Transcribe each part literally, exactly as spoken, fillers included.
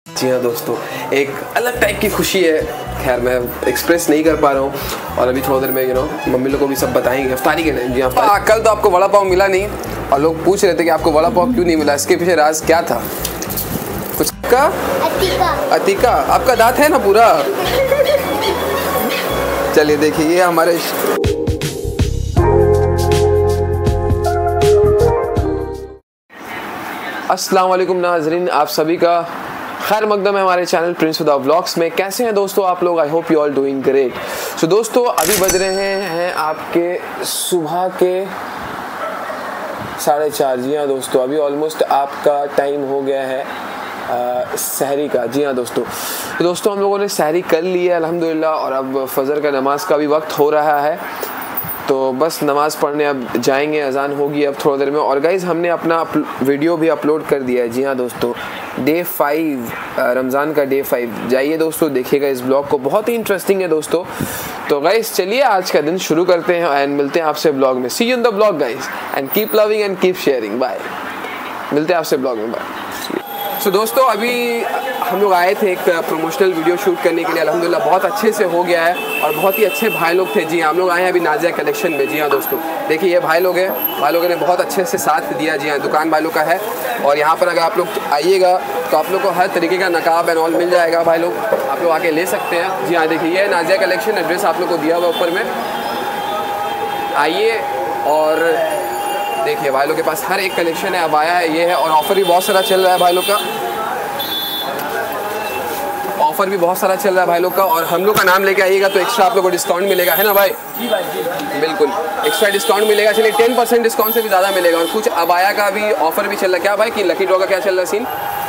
जी हाँ दोस्तों, एक अलग टाइप की खुशी है। खैर मैं एक्सप्रेस नहीं कर पा रहा हूँ और अभी थोड़ी देर में यू नो मम्मी लोग को भी सब बताएंगे अफ्तारी के टाइम। जी हाँ, कल तो आपको वड़ा पाव मिला नहीं और लोग पूछ रहे थे कि आपको वड़ा पाव क्यों नहीं मिला, इसके पीछे राज क्या था? कुछ का अतीका, अतीका आपका दांत है ना पूरा। चलिए देखिए ये हमारे अस्सलाम वालेकुम नाजरीन, आप सभी का खैर मकदम है हमारे चैनल प्रिंस हुदा व्लॉग्स में। कैसे हैं दोस्तों आप लोग? I hope you all doing great. So दोस्तों अभी बज रहे हैं आपके सुबह के साढ़े चार। जी हाँ दोस्तों, अभी ऑलमोस्ट आपका टाइम हो गया है सहरी का। जी हाँ दोस्तों, तो दोस्तों हम लोगों ने सहरी कर ली है अल्हम्दुलिल्लाह और अब फजर का नमाज का भी वक्त हो रहा है, तो बस नमाज़ पढ़ने अब जाएंगे। अजान होगी अब थोड़ी देर में। और गाइज़ हमने अपना वीडियो भी अपलोड कर दिया है। जी हाँ दोस्तों, डे फाइव, रमज़ान का डे फाइव, जाइए दोस्तों देखिएगा इस ब्लॉग को, बहुत ही इंटरेस्टिंग है दोस्तों। तो गाइज़ चलिए आज का दिन शुरू करते हैं एंड मिलते हैं आपसे ब्लॉग में। See you in the blog guys and keep loving and keep sharing. Bye, मिलते हैं आपसे ब्लॉग में। बाय। सो so, दोस्तों अभी हम लोग आए थे एक प्रमोशनल वीडियो शूट करने के लिए। अल्हम्दुलिल्लाह बहुत अच्छे से हो गया है और बहुत ही अच्छे भाई लोग थे। जी हाँ, हम लोग आए हैं अभी नाजिया कलेक्शन में। जी हाँ दोस्तों, देखिए ये भाई लोग हैं, भाई लोगों ने बहुत अच्छे से साथ दिया। जी हाँ, दुकान भाई लोग का है और यहाँ पर अगर आप लोग आइएगा तो आप लोग को हर तरीके का नकाब एंड ऑल मिल जाएगा। भाई लोग आप लोग आके ले सकते हैं। जी हाँ देखिए ये नाजिया कलेक्शन, एड्रेस आप लोग को दिया हुआ ऊपर में, आइए और देखिए भाई लोग के पास हर एक कलेक्शन है। अब आया है ये है और ऑफ़र भी बहुत सारा चल रहा है भाई लोग का, ऑफ़र भी बहुत सारा चल रहा है भाई लोग का। और हम लोग का नाम लेके आइएगा तो एक्स्ट्रा आप लोग को डिस्काउंट मिलेगा, है ना भाई? जी भाई जी बिल्कुल, एक्स्ट्रा डिस्काउंट मिलेगा। चलिए टेन परसेंट डिस्काउंट से भी ज़्यादा मिलेगा। और कुछ अबाया का भी ऑफ़र भी चल रहा है। क्या भाई कि लकी ड्रॉ का क्या चल रहा है सीन?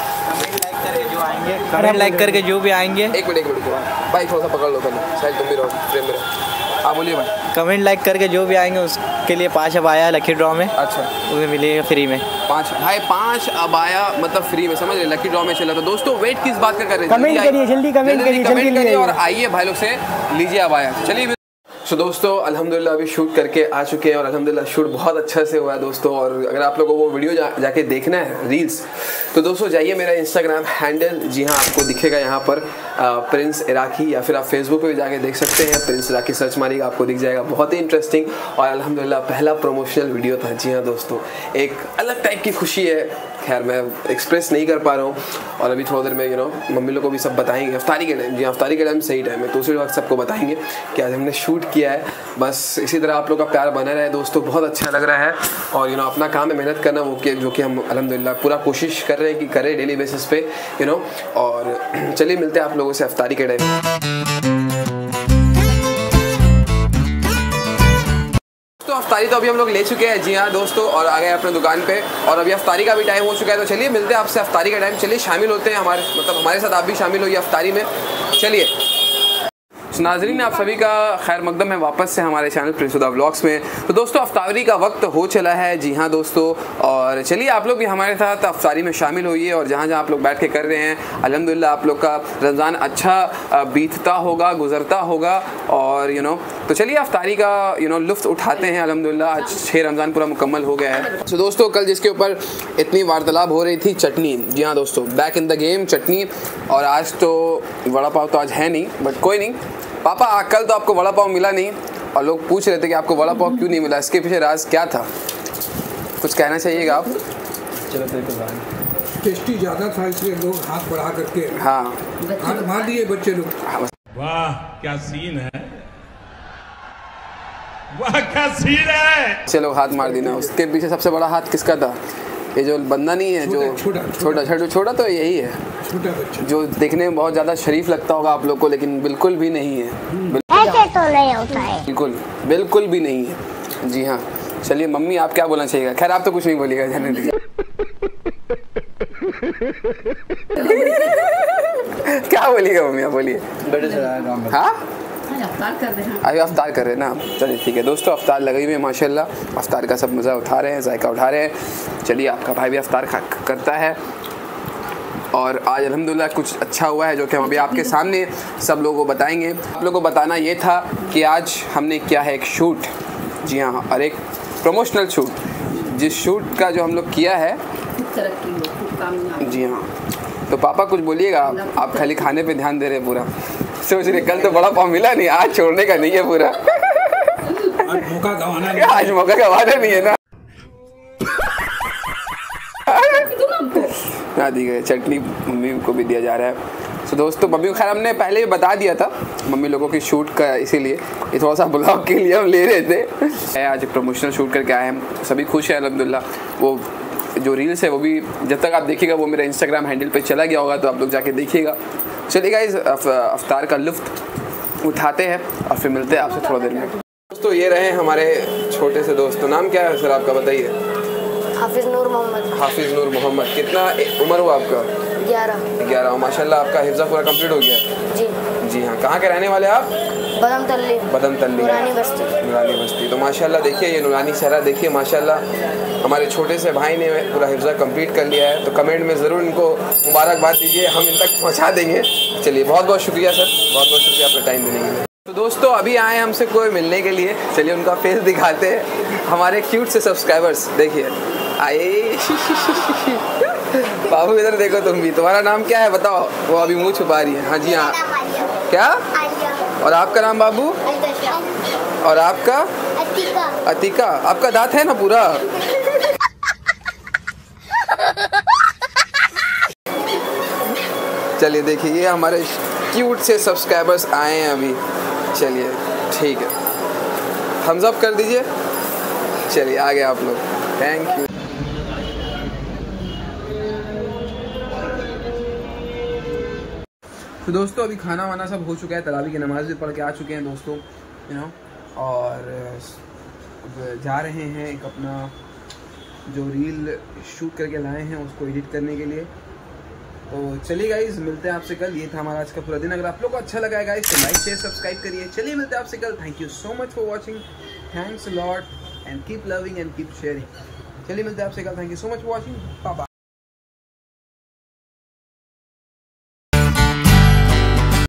कमेंट लाइक करके जो भी आएंगे, एक मिनट एक मिनट भाई थोड़ा सा पकड़ लो पहले, शायद तुम भी रहो फ्रेम में। हाँ बोलिए भाई। कमेंट लाइक करके जो भी आएंगे उसके लिए पाँच अबाया लकी ड्रॉ में। अच्छा, उन्हें मिलेगा फ्री में पाँच भाई, पाँच अबाया मतलब फ्री में, समझ रहे? लकी ड्रॉ में चला। तो दोस्तों वेट किस बात का कर रहे हैं? कमेंट करिए, जल्दी कमेंट करिए, कमेंट करिए और आइए भाई लोग से लीजिए अबाया। चलिए सो so, दोस्तों अल्हम्दुलिल्लाह अभी शूट करके आ चुके हैं और अल्हम्दुलिल्लाह शूट बहुत अच्छा से हुआ है दोस्तों। और अगर आप लोगों को वो वीडियो जा, जाके देखना है रील्स, तो दोस्तों जाइए मेरा इंस्टाग्राम हैंडल, जी हाँ आपको दिखेगा यहाँ पर आ, प्रिंस इराकी, या फिर आप फेसबुक पे भी जाके देख सकते हैं, प्रिंस इराकी सर्च मारिएगा आपको दिख जाएगा। बहुत ही इंटरेस्टिंग और अल्हम्दुलिल्लाह पहला प्रमोशनल वीडियो था। जी हाँ दोस्तों, एक अलग टाइप की खुशी है। खैर मैं एक्सप्रेस नहीं कर पा रहा हूँ और अभी थोड़ी देर में यू नो मम्मी लोग को भी सब बताएंगे अफ्तारी के टाइम। जी अफ्तारी के टाइम सही टाइम है तो उसी वक्त सबको बताएंगे कि आज हमने शूट किया है। बस इसी तरह आप लोग का प्यार बना रहे दोस्तों, बहुत अच्छा लग रहा है। और यू नो अपना काम है मेहनत करना, वो कि जो कि हम अल्हम्दुलिल्लाह पूरा कोशिश कर रहे हैं कि करें डेली बेसिस पे यू नो। और चलिए मिलते हैं आप लोगों से अफ्तारी के टाइम। तो अफ्तारी तो अभी हम लोग ले चुके हैं। जी हाँ दोस्तों, और आ गए अपने दुकान पे और अभी अफ्तारी का भी टाइम हो चुका है। तो चलिए मिलते हैं आपसे अफ्तारी का टाइम। चलिए शामिल होते हैं हमारे, मतलब हमारे साथ आप भी शामिल होइए अफ्तारी में। चलिए नाज़रीन आप सभी का खैर मकदम है वापस से हमारे चैनल प्रिंस हुदा व्लॉग्स में। तो दोस्तों अफ्तारी का वक्त हो चला है। जी हाँ दोस्तों, और चलिए आप लोग भी हमारे साथ अफ्तारी में शामिल होइए और जहाँ जहाँ आप लोग बैठ के कर रहे हैं अल्हम्दुलिल्लाह आप लोग का रमज़ान अच्छा बीतता होगा, गुजरता होगा। और यू नो तो चलिए अफ्तारी का यू नो लुत्फ़ उठाते हैं। अल्हम्दुलिल्लाह आज छः रमज़ान पूरा मुकम्मल हो गया है। तो दोस्तों कल जिसके ऊपर इतनी वार्तालाप हो रही थी, चटनी, जी हाँ दोस्तों back in the game chutney. और आज तो वड़ा पाव तो आज है नहीं, बट कोई नहीं पापा, कल तो आपको वड़ा पाव मिला नहीं और लोग पूछ रहे थे कि आपको वड़ा पाव क्यों नहीं मिला, इसके पीछे राज क्या था? कुछ कहना चाहिएगा आप? चलो टेस्टी ज़्यादा था इसलिए लोग हाथ बढ़ा करके हाँ हाथ मार दिए बच्चे लोग। वाह क्या सीन है, वाह क्या सीन है। बच्चे लोग हाथ मार देना। उसके पीछे सबसे बड़ा हाथ किसका था? ये जो बंदा नहीं है, जो छोटा छोटा छोटा छोटा तो यही है, छोटा बच्चा जो देखने में बहुत ज़्यादा शरीफ लगता होगा आप लोग को, लेकिन बिल्कुल भी नहीं है। ऐसे तो नहीं होता है, बिल्कुल बिल्कुल भी नहीं है। जी हाँ चलिए मम्मी आप क्या बोलना चाहिएगा? खैर आप तो कुछ नहीं बोलिएगा, जाने दीजिए। क्या बोलिएगा मम्मी, आप बोलिए। हाँ अभी अफ्तार कर रहे हैं ना, चलिए ठीक है दोस्तों। अफ्तार लगी हुई है माशाल्लाह, अफ्तार का सब मज़ा उठा रहे हैं, जायका उठा रहे हैं। चलिए आपका भाई भी अफ्तार खा करता है और आज अल्हम्दुलिल्लाह कुछ अच्छा हुआ है जो कि हम अभी आपके सामने सब लोगों को बताएंगे। आप लोगों को बताना ये था कि आज हमने किया है एक शूट। जी हाँ, और एक प्रमोशनल शूट, जिस शूट का जो हम लोग किया है। जी हाँ, तो पापा कुछ बोलिएगा, आप, आप खाली खाने पे ध्यान दे रहे पूरा, सोच रहे कल तो बड़ा पाव मिला नहीं, आज छोड़ने का नहीं है पूरा। आज मौका गंवाना नहीं, आज मौका गंवाना नहीं है ना। ना दी गई चटनी मम्मी को भी दिया जा रहा है। तो दोस्तों मम्मी को खैर हमने पहले ही बता दिया था मम्मी लोगों की शूट का, इसीलिए ये थोड़ा सा ब्लॉग के लिए हम ले रहे थे। आज प्रमोशनल शूट करके आए हैं, सभी खुश हैं अल्हम्दुलिल्लाह। वो जो रील्स है वो भी जब तक आप देखिएगा वो मेरे इंस्टाग्राम हैंडल पे चला गया होगा, तो आप लोग जाके देखिएगा। चलिए गाइस अफ्तार का लुफ्त उठाते हैं और फिर मिलते हैं आपसे थोड़ा देर में। दोस्तों ये रहे हमारे छोटे से दोस्त, नाम क्या है सर आपका बताइए? हाफिज नूर मोहम्मद। हाफिज नूर मोहम्मद। कितना उम्र हुआ आपका? ग्यारह। ग्यारह। माशाल्लाह आपका हिफ्ज़ा पूरा कंप्लीट हो गया है? जी जी हाँ। कहाँ के रहने वाले आप? बदम तल्ली। बदम तल्ली, नूरानी बस्ती। नूरानी बस्ती। तो माशाल्लाह देखिए ये नूरानी शहरा देखिए माशाल्लाह हमारे छोटे से भाई ने पूरा हिफ्ज़ा कंप्लीट कर लिया है। तो कमेंट में ज़रूर इनको मुबारकबाद दीजिए, हम इन तक पहुँचा देंगे। चलिए बहुत बहुत शुक्रिया सर, बहुत बहुत शुक्रिया अपना टाइम देने के लिए। तो दोस्तों अभी आए हमसे कोई मिलने के लिए, चलिए उनका फेस दिखाते हैं। हमारे क्यूट से सब्सक्राइबर्स देखिए आए। बाबू इधर देखो तुम भी, तुम्हारा नाम क्या है बताओ? वो अभी मुंह छुपा रही है। हाँ जी हाँ। क्या? और आपका नाम बाबू? और आपका? अतिका। अतिका। आपका दांत है ना पूरा? चलिए देखिए ये हमारे क्यूट से सब्सक्राइबर्स आए हैं अभी। चलिए ठीक है, थम्स अप कर दीजिए। चलिए आगे आप लोग, थैंक यू। तो दोस्तों अभी खाना वाना सब हो चुका है, तरावी की नमाज भी पढ़ के आ चुके हैं दोस्तों, यू नो, और जा रहे हैं एक अपना जो रील शूट करके लाए हैं उसको एडिट करने के लिए। तो चलिए गाइज मिलते हैं आपसे कल। ये था हमारा आज का पूरा दिन। अगर आप लोग को अच्छा लगा है गाइज तो लाइक शेयर सब्सक्राइब करिए। चलिए मिलते हैं आपसे कल। Thank you so much for watching, thanks a lot and keep loving and keep sharing. चलिए मिलते हैं आपसे कल। Thank you so much for watching, bye bye.